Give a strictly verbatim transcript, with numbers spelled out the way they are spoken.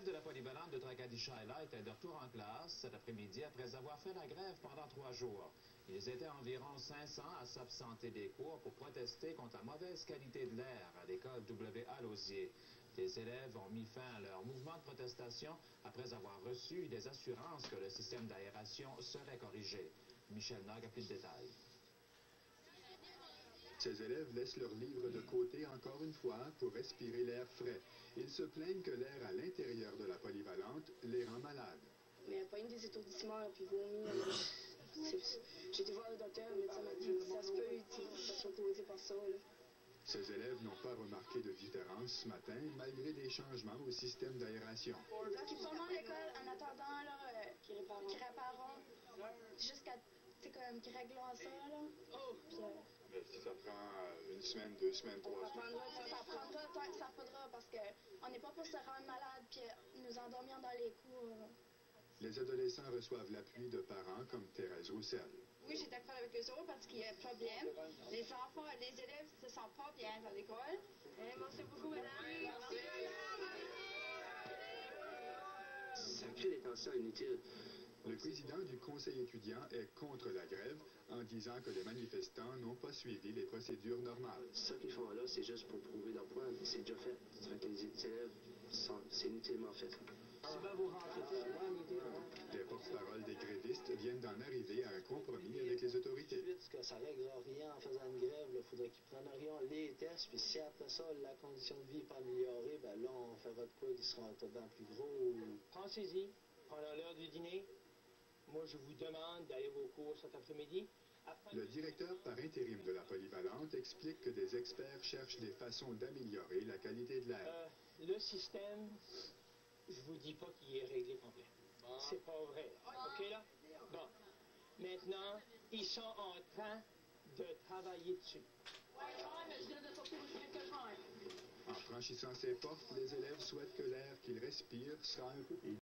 élèves de la polyvalente de Tracadie-Shyla étaient de retour en classe cet après-midi après avoir fait la grève pendant trois jours. Ils étaient environ cinq cents à s'absenter des cours pour protester contre la mauvaise qualité de l'air à l'école W A Lausier. Les élèves ont mis fin à leur mouvement de protestation après avoir reçu des assurances que le système d'aération serait corrigé. Michel Nog a plus de détails. Ces élèves laissent leur livre de côté encore une fois pour respirer l'air frais. Ils se plaignent que l'air à l'intérieur de la polyvalente les rend malades. Mais il n'y a pas une des étourdissements, là, puis vomi. J'ai été voir le docteur, le médecin m'a dit que ça se peut, ça soit causé par ça. Là. Ces élèves n'ont pas remarqué de différence ce matin, malgré des changements au système d'aération. Donc, ils sont dans l'école en attendant là, euh, qu'ils répareront jusqu'à comme qu'ils régleront ça. Là. Puis, euh, Mais si ça prend une semaine, deux semaines, trois ça semaines... Prendra, ça prendra le temps que ça faudra parce qu'on n'est pas pour se rendre malade puis nous endormir dans les cours. Là. Les adolescents reçoivent l'appui de parents comme Thérèse Roussel. Oui, j'ai d'accord avec eux autres parce qu'il y a un problème. Les enfants, les élèves ne se sentent pas bien dans l'école. Merci beaucoup, madame. Merci. Ça crée des tensions inutiles. Le président du conseil étudiant est contre la grève en disant que les manifestants n'ont pas suivi les procédures normales. Ce qu'ils font là, c'est juste pour prouver leur point. C'est déjà fait. Ça fait que les élèves, c'est inutilement fait. Les porte-paroles des grévistes viennent d'en arriver à un compromis avec les autorités. Ça ne règle rien en faisant une grève. Il faudrait qu'ils prennent rien les tests. Puis si après ça, la condition de vie n'est pas améliorée, ben là, on fera de quoi qui sera un temps plus gros. Pensez-y, pendant l'heure du dîner. Moi, je vous demande d'aller vos cours cet après-midi. Après... Le directeur par intérim de la polyvalente explique que des experts cherchent des façons d'améliorer la qualité de l'air. Euh, le système, je vous dis pas qu'il est réglé complet. Bon. C'est pas vrai. OK, là? Bon. Maintenant, ils sont en train de travailler dessus. En franchissant ces portes, les élèves souhaitent que l'air qu'ils respirent sera un peu...